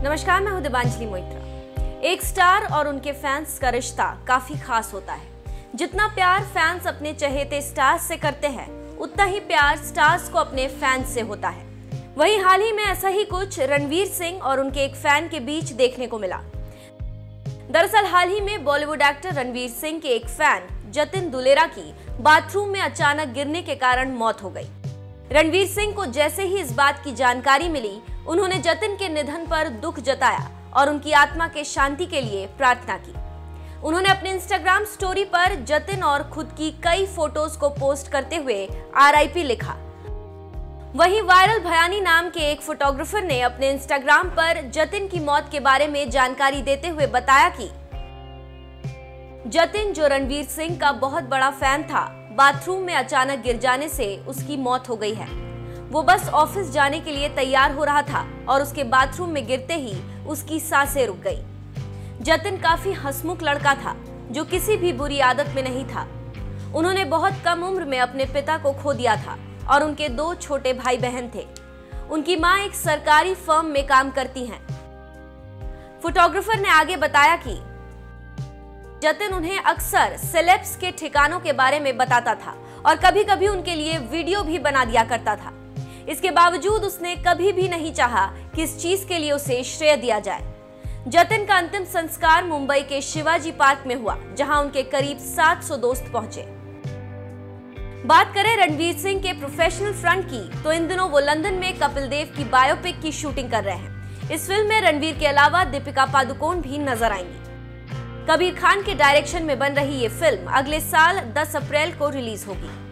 नमस्कार, मैं हूं दिबांजलि मोइत्रा। एक स्टार और उनके फैंस का रिश्ता काफी खास होता है। जितना प्यार फैंस अपने चहेते स्टार्स से करते हैं, उतना ही प्यार स्टार्स को अपने फैंस से होता है। वहीं हाल ही में ऐसा ही कुछ रणवीर सिंह और उनके एक फैन के बीच देखने को मिला। दरअसल हाल ही में बॉलीवुड एक्टर रणवीर सिंह के एक फैन जतिन दुलेरा की बाथरूम में अचानक गिरने के कारण मौत हो गई। रणवीर सिंह को जैसे ही इस बात की जानकारी मिली, उन्होंने जतिन के निधन पर दुख जताया और उनकी आत्मा के शांति के लिए प्रार्थना की। उन्होंने अपने इंस्टाग्राम स्टोरी पर जतिन और खुद की कई फोटोज को पोस्ट करते हुए RIP लिखा। वहीं वायरल भयानी नाम के एक फोटोग्राफर ने अपने इंस्टाग्राम पर जतिन की मौत के बारे में जानकारी देते हुए बताया कि जतिन, जो रणवीर सिंह का बहुत बड़ा फैन था, बाथरूम में अचानक गिर जाने से उसकी मौत हो गई है। वो बस ऑफिस जाने के लिए तैयार हो रहा था और उसके बाथरूम में गिरते ही उसकी सांसें रुक गई। जतिन काफी हंसमुख लड़का था, जो किसी भी बुरी आदत में नहीं था। उन्होंने बहुत कम उम्र में अपने पिता को खो दिया था और उनके 2 छोटे भाई बहन थे। उनकी मां एक सरकारी फर्म में काम करती हैं। फोटोग्राफर ने आगे बताया कि जतिन उन्हें अक्सर सेलेब्स के ठिकानों के बारे में बताता था और कभी-कभी उनके लिए वीडियो भी बना दिया करता था। इसके बावजूद उसने कभी भी नहीं चाहा कि इस चीज के लिए उसे श्रेय दिया जाए। जतिन का अंतिम संस्कार मुंबई के शिवाजी पार्क में हुआ, जहां उनके करीब 700 दोस्त पहुंचे। बात करें रणवीर सिंह के प्रोफेशनल फ्रंट की, तो इन दिनों वो लंदन में कपिल देव की बायोपिक की शूटिंग कर रहे हैं। इस फिल्म में रणवीर के अलावा दीपिका पादुकोण भी नजर आएंगी। कबीर खान के डायरेक्शन में बन रही ये फिल्म अगले साल 10 अप्रैल को रिलीज होगी।